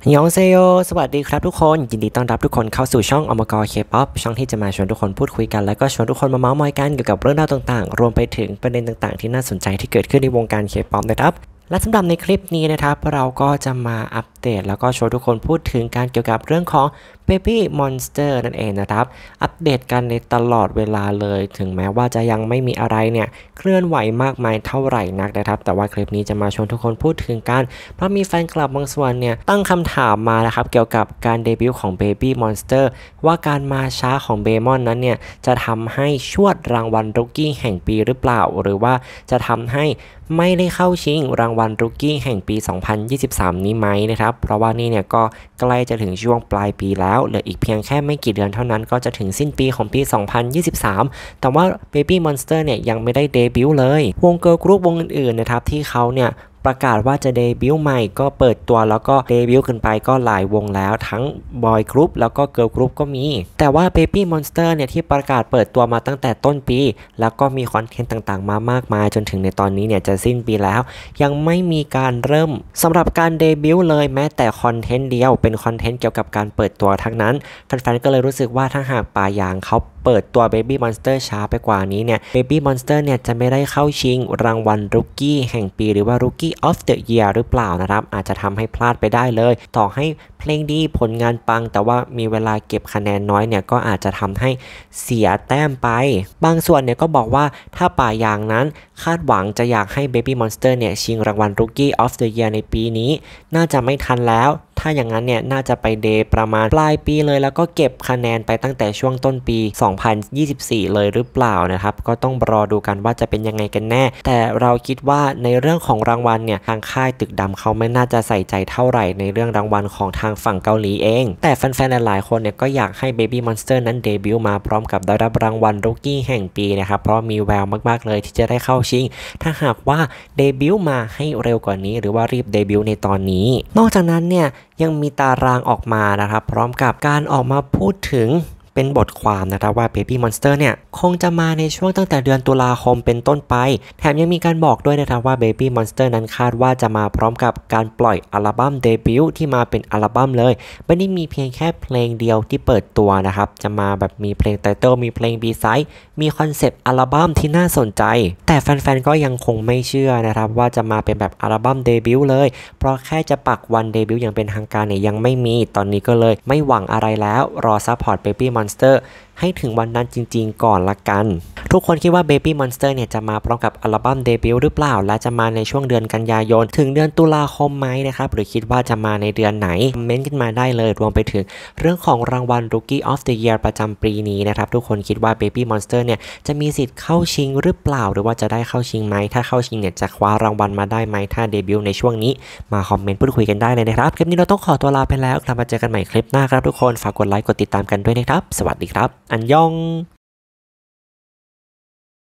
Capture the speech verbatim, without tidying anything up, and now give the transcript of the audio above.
ยองเซโยสวัสดีครับทุกคนยินดีต้อนรับทุกคนเข้าสู่ช่องอมกรเคป๊อปช่องที่จะมาชวนทุกคนพูดคุยกันแล้วก็ชวนทุกคนมาเมาส์มอยกันเกี่ยวกับเรื่องราวต่างๆรวมไปถึงประเด็นต่างๆที่น่าสนใจที่เกิดขึ้นในวงการเคป๊อปนะครับและสำหรับในคลิปนี้นะครับเราก็จะมาอัปเดตแล้วก็ชวนทุกคนพูดถึงการเกี่ยวกับเรื่องของ Baby Monster นั่นเองนะครับอัปเดตกันในตลอดเวลาเลยถึงแม้ว่าจะยังไม่มีอะไรเนี่ยเคลื่อนไหวมากมายเท่าไหร่นักนะครับแต่ว่าคลิปนี้จะมาชวนทุกคนพูดถึงกันเพราะมีแฟนคลับบางส่วนเนี่ยตั้งคำถามมานะครับเกี่ยวกับการเดบิวต์ของ Baby Monster ว่าการมาช้าของเบมอนนั้นเนี่ยจะทำให้ชวดรางวัลรุกกี้แห่งปีหรือเปล่าหรือว่าจะทำให้ไม่ได้เข้าชิงรางวัลรุกกี้แห่งปี สองพันยี่สิบสาม นี้ไหมนะครับเพราะว่านี่เนี่ยก็ใกล้จะถึงช่วงปลายปีแล้วเหลืออีกเพียงแค่ไม่กี่เดือนเท่านั้นก็จะถึงสิ้นปีของปี สองพันยี่สิบสาม แต่ว่า Baby Monster เนี่ยยังไม่ได้เดบิวต์เลยวงเกิร์ลกรุ๊ปวงอื่นๆนะครับที่เขาเนี่ยประกาศว่าจะเดบิวต์ใหม่ก็เปิดตัวแล้วก็เดบิวต์ขึ้นไปก็หลายวงแล้วทั้งบอยกรุ๊ปแล้วก็เกิร์ลกรุ๊ปก็มีแต่ว่า Baby Monster เนี่ยที่ประกาศเปิดตัวมาตั้งแต่ต้นปีแล้วก็มีคอนเทนต์ต่างๆมามากมายจนถึงในตอนนี้เนี่ยจะสิ้นปีแล้วยังไม่มีการเริ่มสำหรับการเดบิวต์เลยแม้แต่คอนเทนต์เดียวเป็นคอนเทนต์เกี่ยวกับการเปิดตัวทั้งนั้นแฟนๆก็เลยรู้สึกว่าถ้าหากป่ายางเขาเปิดตัว Baby Monster ช้าไปกว่านี้เนี่ย Baby Monster เนี่ยจะไม่ได้เข้าชิงรางวัล Rookie แห่งปีหรือว่า Rookie of the Year หรือเปล่านะครับอาจจะทำให้พลาดไปได้เลยต่อให้เพลงดีผลงานปังแต่ว่ามีเวลาเก็บคะแนนน้อยเนี่ยก็อาจจะทำให้เสียแต้มไปบางส่วนเนี่ยก็บอกว่าถ้าป่ายางนั้นคาดหวังจะอยากให้ Baby Monster เนี่ยชิงรางวัล Rookie of the Year ในปีนี้น่าจะไม่ทันแล้วถ้าอย่างนั้นเนี่ยน่าจะไปเดย์ประมาณปลายปีเลยแล้วก็เก็บคะแนนไปตั้งแต่ช่วงต้นปี สองพันยี่สิบสี่ เลยหรือเปล่านะครับก็ต้องรอดูกันว่าจะเป็นยังไงกันแน่แต่เราคิดว่าในเรื่องของรางวัลเนี่ยทางค่ายตึกดำเขาไม่น่าจะใส่ใจเท่าไหร่ในเรื่องรางวัลของทางฝั่งเกาหลีเองแต่แฟนๆหลายๆคนเนี่ยก็อยากให้ Baby Monster นั้นเดบิวต์มาพร้อมกับได้รับรางวัล Rookie แห่งปีนะครับเพราะมีแววมากๆเลยที่จะได้เข้าชิงถ้าหากว่าเดบิวต์มาให้เร็วกว่านี้หรือว่ารีบเดบิวต์ในตอนนี้นอกจากนั้นเนี่ยยังมีตารางออกมานะครับพร้อมกับการออกมาพูดถึงเป็นบทความนะครับว่า Baby Monster เนี่ยคงจะมาในช่วงตั้งแต่เดือนตุลาคมเป็นต้นไปแถมยังมีการบอกด้วยนะครับว่า Baby Monster นั้นคาดว่าจะมาพร้อมกับการปล่อยอัลบั้มเดบิวต์ที่มาเป็นอัลบั้มเลยไม่ได้มีเพียงแค่เพลงเดียวที่เปิดตัวนะครับจะมาแบบมีเพลงไตเติลมีเพลง B-side มีคอนเซปต์อัลบั้มที่น่าสนใจแต่แฟนๆก็ยังคงไม่เชื่อนะครับว่าจะมาเป็นแบบอัลบั้มเดบิวต์เลยเพราะแค่จะปักวันเดบิวต์อย่างเป็นทางการเนี่ยยังไม่มีตอนนี้ก็เลยไม่หวังอะไรแล้วรอซัพพอร์ต Baby Monster ให้ถึงวันนั้นจริงๆก่อนละกันทุกคนคิดว่า Baby Monster เนี่ยจะมาพร้อมกับอัลบั้มเดบิวต์หรือเปล่าและจะมาในช่วงเดือนกันยายนถึงเดือนตุลาคมไหมนะครับหรือคิดว่าจะมาในเดือนไหนคอมเมนต์ขึ้นมาได้เลยรวมไปถึงเรื่องของรางวัล Rookie of the Year ประจำปีนี้นะครับทุกคนคิดว่า Baby Monster เนี่ยจะมีสิทธิ์เข้าชิงหรือเปล่าหรือว่าจะได้เข้าชิงไหมถ้าเข้าชิงเนี่ยจะคว้ารางวัลมาได้ไหมถ้าเดบิวต์ในช่วงนี้มาคอมเมนต์พูดคุยกันได้เลยนะครับคลิปนี้เราต้องขอตัวลาไปแล้วกลับมาเจอกันใหม่คลิปหน้าครับทุกคนฝากกดไลค์กดติดตามกันด้วยนะครับสวัสดีครับอันยอง